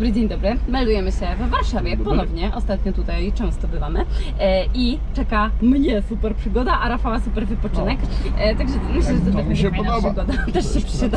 dzień dobry. Meldujemy się w Warszawie ponownie. Ostatnio tutaj często bywamy. I czeka mnie super przygoda, a Rafała super wypoczynek. Także myślę, że to będzie fajna przygoda. Też się przyda.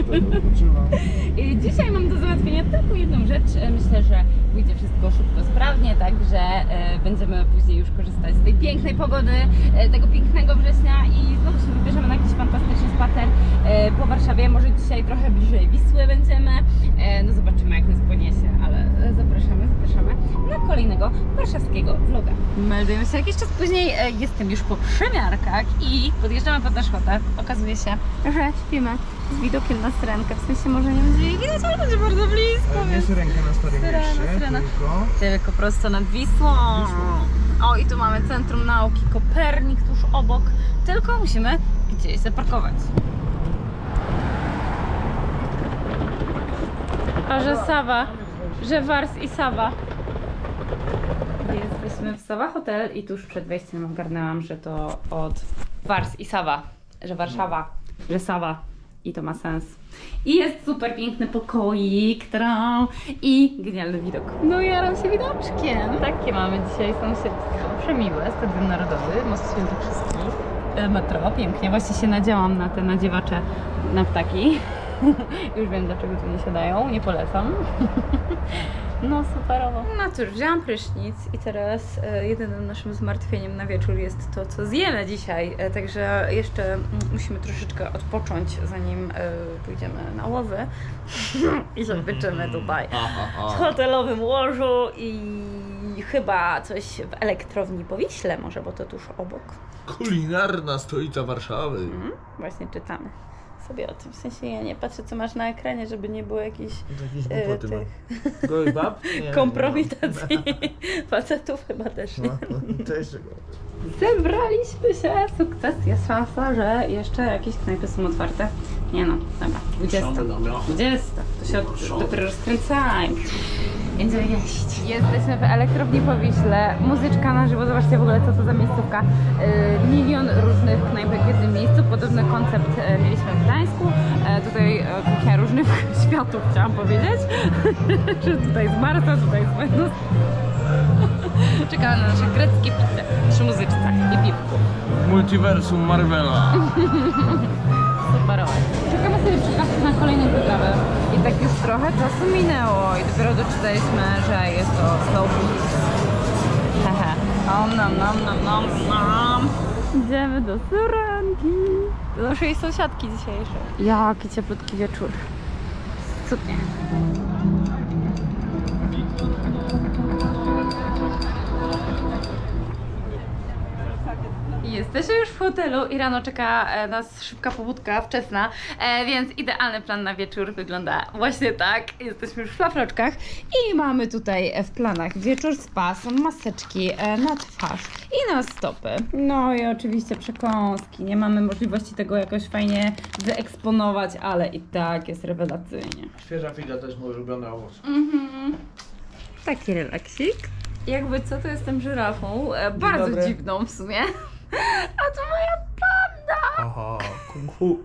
I dzisiaj mam do załatwienia tylko jedną rzecz. Myślę, że pójdzie wszystko szybko, sprawnie, także będziemy później już korzystać z tej pięknej pogody, tego pięknego września i znowu się wybierzemy na jakiś fantastyczny spacer po Warszawie. Może dzisiaj trochę bliżej Wisły będziemy. No zobaczymy, jak nas poniesie, ale zapraszamy na kolejnego warszawskiego vloga. Meldujemy się jakiś czas później, jestem już po przymiarkach i podjeżdżamy pod nasz hotel. Okazuje się, że śpimy z widokiem na Syrenkę, w sensie może nie będzie jej widać, ale będzie bardzo blisko. Nie Syrenkę na Starym Mieście, tylko prosto nad Wisłą. O, i tu mamy Centrum Nauki Kopernik tuż obok, tylko musimy gdzieś zaparkować. A że Sawa, że Wars i Sawa. Jesteśmy w Sawa Hotel i tuż przed wejściem ogarnęłam, że to od Wars i Sawa, że Warszawa, że Sawa i to ma sens. I jest super piękny pokoik, i genialny widok. No jaram się widoczkiem. Takie mamy dzisiaj sąsiedztwo, przemiłe, Stadion Narodowy, Most Świętokrzyski, metro, pięknie. Właśnie się nadziałam na te nadziewacze na ptaki. Już wiem, dlaczego tu nie siadają, nie polecam. No superowo. No cóż, wzięłam prysznic i teraz jedynym naszym zmartwieniem na wieczór jest to, co zjemy dzisiaj. Także jeszcze musimy troszeczkę odpocząć, zanim pójdziemy na łowy i zobaczymy tutaj w hotelowym łożu i chyba coś w elektrowni Powiśle może, bo to tuż obok. Kulinarna stolica Warszawy. Właśnie czytamy sobie o tym, w sensie ja nie patrzę, co masz na ekranie, żeby nie było jakichś Gołych bab? kompromitacji facetów chyba też nie. Też Zebraliśmy się, sukces, jest szansa, że jeszcze jakieś knajpy są otwarte. Nie no, dobra, 20, to się dopiero rozkręcają. Będziemy jeść. Jesteśmy w elektrowni Powiśle, muzyczka na żywo, zobaczcie w ogóle co to za miejscówka. Milion różnych knajpek w jednym miejscu, podobny koncept mieliśmy w Gdańsku. Tutaj kuchnia różnych światów, chciałam powiedzieć. Że tutaj z Marsa, tutaj z Wenus. Czekamy na nasze greckie pizze, przy muzyczce i piwku. Multiversum Marvela. Super. Czekamy sobie przy kawce na kolejną wyprawę. I tak już trochę czasu minęło i dopiero doczytaliśmy, że jest to slow food. Hehe. Nom. Idziemy do Syrenki. Do naszej sąsiadki dzisiejszej. Jaki cieplutki wieczór. Cudnie. Jesteśmy już w hotelu i rano czeka nas szybka pobudka, wczesna, więc idealny plan na wieczór wygląda właśnie tak. Jesteśmy już w szlafroczkach i mamy tutaj w planach wieczór spa, są maseczki na twarz i na stopy. No i oczywiście przekąski, nie mamy możliwości tego jakoś fajnie wyeksponować, ale i tak jest rewelacyjnie. Świeża figa to jest mój ulubiony owoc. Taki relaksik. Jakby co, to jestem żyrafą, bardzo dobry. dziwną w sumie. A to moja panda! Aha, kung fu.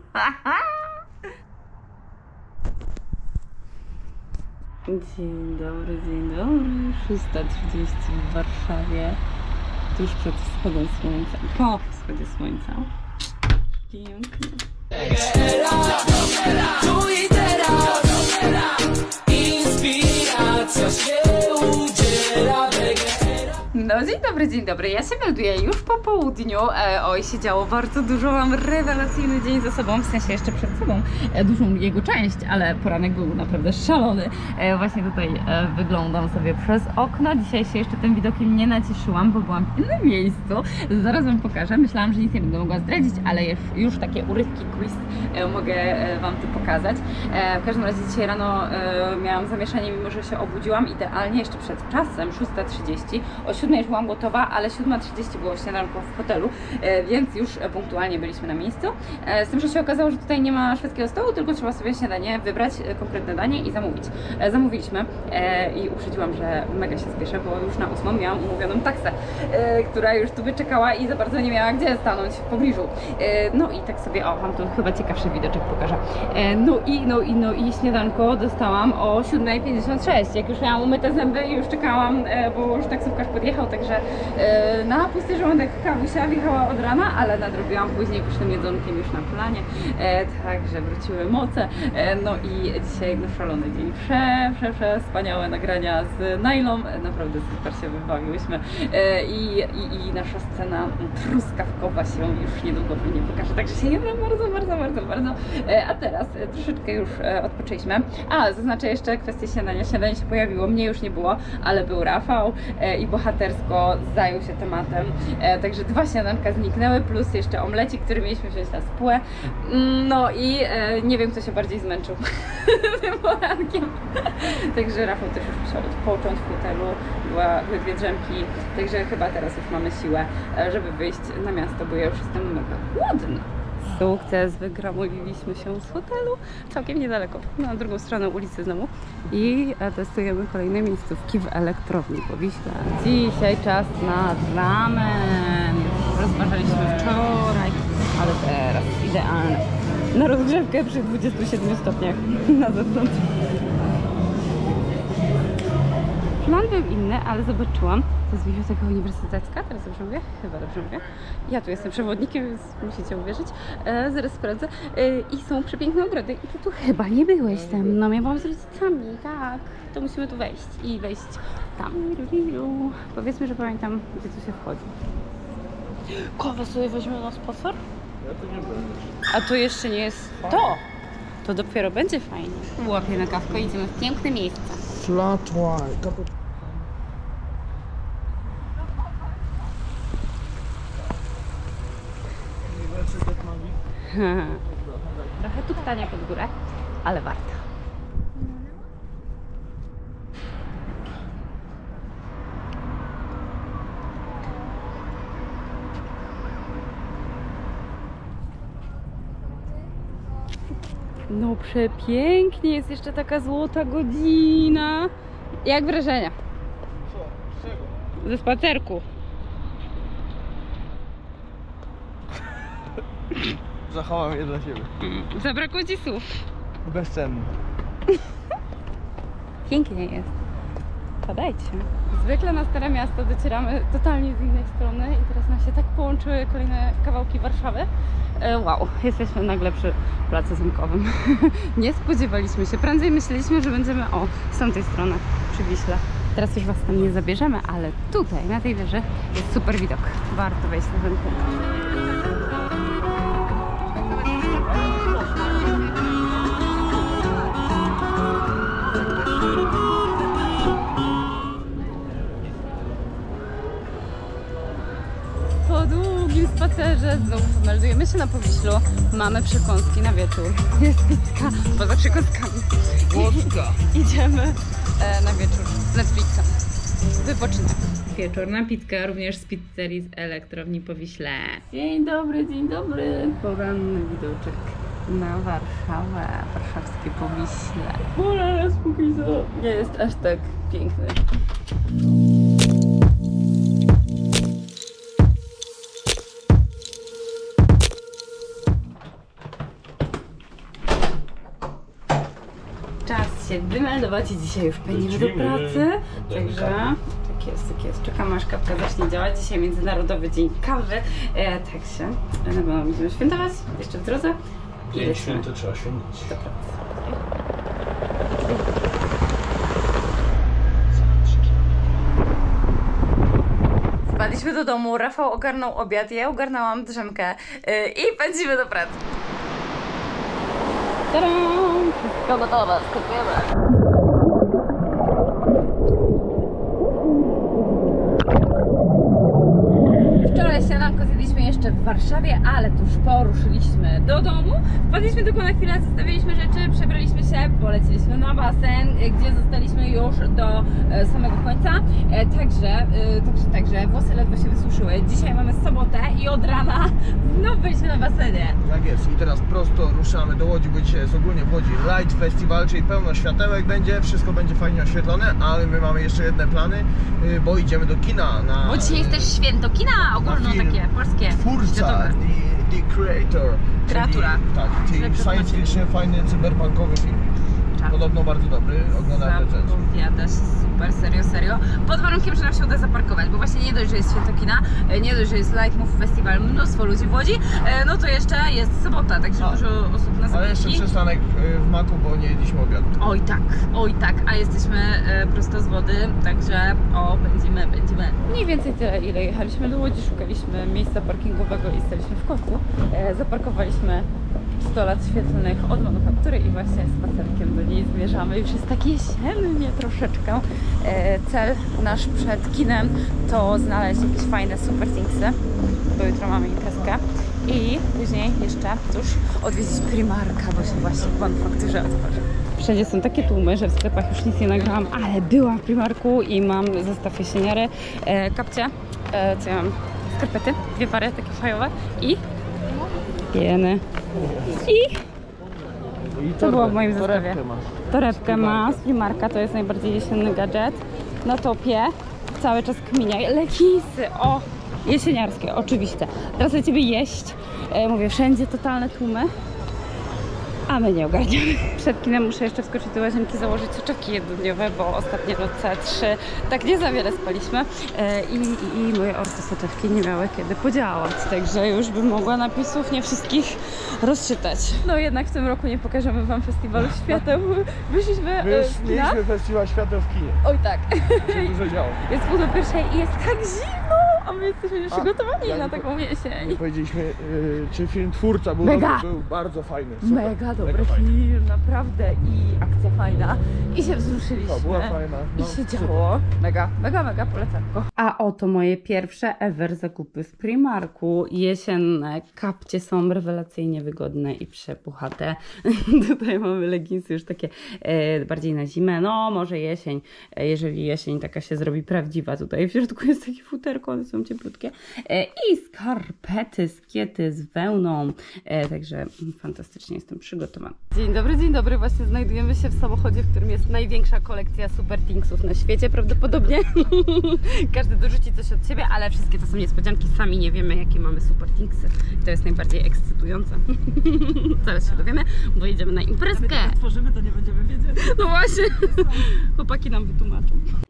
Dzień dobry, 6:30 w Warszawie. Tuż przed wschodem słońca. Po wschodzie słońca. Pięknie. Tu i teraz inspiracja się udziela. No dzień dobry, ja się melduję już po południu. Oj, się działo bardzo dużo, mam rewelacyjny dzień za sobą, w sensie jeszcze przed sobą dużą jego część, ale poranek był naprawdę szalony. Właśnie tutaj wyglądam sobie przez okno. Dzisiaj się jeszcze tym widokiem nie nacieszyłam, bo byłam w innym miejscu. Zaraz wam pokażę. Myślałam, że nic nie będę mogła zdradzić, ale już takie urywki quiz mogę wam tu pokazać. W każdym razie dzisiaj rano miałam zamieszanie, mimo że się obudziłam idealnie jeszcze przed czasem, 6:30. O 7 już byłam gotowa, ale 7:30 było śniadanko w hotelu, więc już punktualnie byliśmy na miejscu. Z tym, że się okazało, że tutaj nie ma szwedzkiego stołu, tylko trzeba sobie śniadanie wybrać, konkretne danie i zamówić. Zamówiliśmy i uprzedziłam, że mega się spieszę, bo już na 8 miałam umówioną taksę, która już tu wyczekała i za bardzo nie miała gdzie stanąć w pobliżu. No i tak sobie, wam tu chyba ciekawszy widoczek pokażę. No i śniadanko dostałam o 7:56, jak już miałam umyte zęby i już czekałam, bo już taksówkarz podjechał, także na pusty żołądek kawusia wjechała od rana, ale nadrobiłam później pysznym jedzonkiem już na planie, także wróciły moce. No i dzisiaj szalony dzień, wspaniałe nagrania z Nailą, naprawdę super się wybawiłyśmy i nasza scena truskawkowa się już niedługo pewnie pokaże, także się jemy bardzo. A teraz troszeczkę już odpoczęliśmy. Zaznaczę jeszcze kwestię śniadania. Śniadanie się pojawiło, mnie już nie było, ale był Rafał i bohatersko zajął się tematem, także 2 śniadanka zniknęły, plus jeszcze omlecik, który mieliśmy wziąć na spółę. No i nie wiem, kto się bardziej zmęczył tym porankiem. Także Rafał też już musiał odpocząć w hotelu, były 2 drzemki, także chyba teraz już mamy siłę, żeby wyjść na miasto, bo ja już jestem mega głodna. Sukces, wygramoliliśmy się z hotelu całkiem niedaleko, na drugą stronę ulicy znowu i testujemy kolejne miejscówki w elektrowni po Wiśle. Dzisiaj czas na ramen. Rozważaliśmy wczoraj, ale teraz idealne. Na rozgrzewkę przy 27 stopniach na zewnątrz. Plan był inny, ale zobaczyłam, to jest biblioteka uniwersytecka, teraz dobrze mówię? Chyba dobrze mówię. Ja tu jestem przewodnikiem, więc musicie uwierzyć. Zaraz sprawdzę. I są przepiękne ogrody. I ty tu chyba nie byłeś ze mną, ja byłam z rodzicami, tak. To musimy tu wejść i wejść tam. Powiedzmy, że pamiętam, gdzie tu się wchodzi. Kawę sobie weźmiemy na spacer? Ja to nie będę. A to jeszcze nie jest to. To dopiero będzie fajnie. Łapiemy kawkę i idziemy w piękne miejsce. Flat white. Uniwersytet magii. Trochę tu tania pod górę, ale warto. No przepięknie, jest jeszcze taka złota godzina. Jak wrażenia? Co? Z czego? Ze spacerku. Zachowam je dla siebie. Zabrakło ci słów. Bezcenny. Pięknie jest. Padajcie. Zwykle na Stare Miasto docieramy totalnie z innej strony i teraz nam się tak połączyły kolejne kawałki Warszawy. Wow, jesteśmy nagle przy Placu Zamkowym. Nie spodziewaliśmy się. Prędzej myśleliśmy, że będziemy z tamtej strony, przy Wiśle. Teraz już was tam nie zabierzemy, ale tutaj, na tej wieży jest super widok. Warto wejść na ten punkt. Po długim spacerze znów meldujemy się na Powiślu. Mamy przekąski na wieczór. Jest pizzka poza przekąskami. Włoska. Idziemy na wieczór z Netflixem. Wypoczynek. Wieczorna pizzka również z pizzerii z elektrowni Powiśle. Dzień dobry, dzień dobry. Poranny widoczek na Warszawę, warszawskie Powiśle. Ale spokój, nie jest aż tak piękny. Czas się wymeldować i dzisiaj już pędzimy do pracy. Także tak jest. Czekam aż kawka zacznie działać. Dzisiaj Międzynarodowy Dzień Kawy. Tak się. Na pewno będziemy świętować jeszcze w drodze. Dzień święty trzeba święcić. Do pracy. Wpadliśmy do domu, Rafał ogarnął obiad, ja ogarnęłam drzemkę i pędzimy do pracy. Tadam! Wszystko gotowe, skakujemy. Wczoraj śniadanko zjedliśmy jeszcze w Warszawie. Warszawie, ale tuż poruszyliśmy do domu. Wpadliśmy tylko na chwilę, zostawiliśmy rzeczy, przebraliśmy się, poleciliśmy na basen, gdzie zostaliśmy już do samego końca. Także włosy ledwo się wysuszyły. Dzisiaj mamy sobotę i od rana znów byliśmy na basenie. Tak jest i teraz prosto ruszamy do Łodzi, bo dzisiaj jest ogólnie w Łodzi Light Festival, czyli pełno światełek będzie, wszystko będzie fajnie oświetlone, ale my mamy jeszcze jedne plany, bo idziemy do kina na... Bo dzisiaj jest też święto kina ogólno, takie polskie. Twórca, the creator. Kreatura. Czyli, tak, czyli science fiction, fajny, cyberpunkowy film. Podobno bardzo dobry, oglądałem recenzję. Zapowiada się super, serio. Pod warunkiem, że nam się uda zaparkować, bo właśnie nie dość, że jest święto kina, nie dość, że jest Light Move Festival, mnóstwo ludzi w Łodzi, no to jeszcze jest sobota, także dużo osób na ale jeszcze przystanek w Maku, bo nie jedliśmy obiadu. Oj tak, a jesteśmy prosto z wody, także będziemy. Mniej więcej tyle, ile jechaliśmy do Łodzi, szukaliśmy miejsca parkingowego i staliśmy w korku. Zaparkowaliśmy 100 lat świetlnych od manufaktury i właśnie spacerkiem do niej zmierzamy. Już jest tak jesiennie troszeczkę. Cel nasz przed kinem to znaleźć jakieś fajne super thingsy, bo jutro mamy imprezkę. I później jeszcze, odwiedzić Primarka, bo się właśnie w manufakturze otworzy. Wszędzie są takie tłumy, że w sklepach już nic nie nagrałam, ale byłam w Primarku i mam zestaw jesieniary, kapcie, co ja mam? Skarpety, 2 pary takie fajowe i pieny. I to było w moim zestawie. Torebkę ma z Primarka, to jest najbardziej jesienny gadżet. Na topie cały czas kminia. Leginsy, jesieniarskie, oczywiście. Teraz lecimy jeść. Mówię, wszędzie totalne tłumy. A my nie ogarniamy. Przed kinem muszę jeszcze wskoczyć do łazienki, założyć soczewki jednodniowe, bo ostatnie noce 3 tak nie za wiele spaliśmy i moje ortosoczewki nie miały kiedy podziałać, także już bym mogła napisów nie wszystkich rozczytać. No jednak w tym roku nie pokażemy wam festiwalu świateł. Wyszliśmy Mieliśmy festiwal świateł w kinie. Oj tak. Się dużo działo. Jest pół do 1:00 i jest tak zimno, a my jesteśmy już przygotowani na taką jesień. Powiedzieliśmy, czy film Twórca był bardzo fajny. Super. Mega dobry film, naprawdę, i akcja fajna, i się wzruszyliśmy, była fajna, i się działo. Mega polecanko. A oto moje pierwsze ever zakupy w Primarku. Jesienne kapcie są rewelacyjnie wygodne i przepuchate. Tutaj mamy leginsy już takie bardziej na zimę, no może jesień, jeżeli jesień taka się zrobi prawdziwa. Tutaj w środku jest takie futerko, one są cieplutkie. I skarpety, skiety z wełną, także fantastycznie jestem przygotowana. Dzień dobry, właśnie znajdujemy się w samochodzie, w którym jest największa kolekcja super thingsów na świecie prawdopodobnie. Każdy dorzuci coś od siebie, ale wszystkie to są niespodzianki, sami nie wiemy jakie mamy super thingsy. To jest najbardziej ekscytujące. Zaraz się dowiemy, bo jedziemy na imprezkę. Jak otworzymy, to nie będziemy wiedzieć. No właśnie, chłopaki nam wytłumaczą.